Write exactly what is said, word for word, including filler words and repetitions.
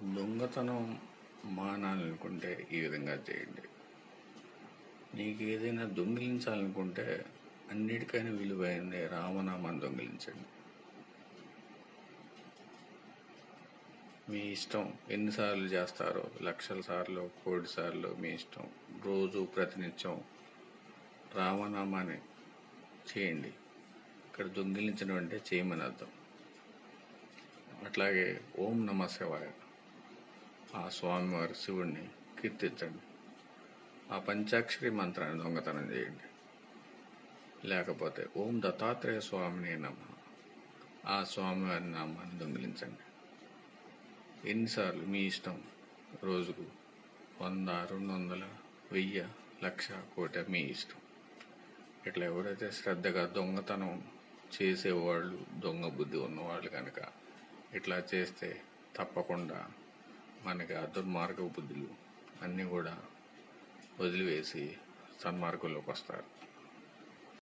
దొంగతనం మానాలనుకుంటే ఈ విధంగా చేయండి. నీకు ఏదైనా దొంగిలించాలనుకుంటే అన్నిటికైనా విలువైంది రామనామాన్ని దొంగిలించండి. మీ ఇష్టం, ఎన్నిసార్లు చేస్తారో, లక్షల సార్లు, కోటి సార్లు మీ ఇష్టం. రోజు ప్రతినిత్యం రామనామాన్ని చేయండి. ఇక్కడ దొంగిలించడం అంటే చేయమని అర్థం. అట్లాగే ఓం నమ శివాయ, ఆ స్వామివారి శివుణ్ణి కీర్తించండి. ఆ పంచాక్షరి మంత్రాన్ని దొంగతనం చేయండి. లేకపోతే ఓం దత్తాత్రేయ స్వామిని నమః, ఆ స్వామివారి నామాన్ని దొంగిలించండి. ఎన్నిసార్లు మీ ఇష్టం. రోజుకు వంద, రెండు వందల, వెయ్యి, లక్ష, కోటి మీ ఇష్టం. ఇట్లా ఎవరైతే శ్రద్ధగా దొంగతనం చేసేవాళ్ళు, దొంగ బుద్ధి ఉన్నవాళ్ళు కనుక ఇట్లా చేస్తే తప్పకుండా మనకి ఆ దుర్మార్గ బుద్ధులు అన్నీ కూడా వదిలివేసి సన్మార్గంలోకి వస్తారు.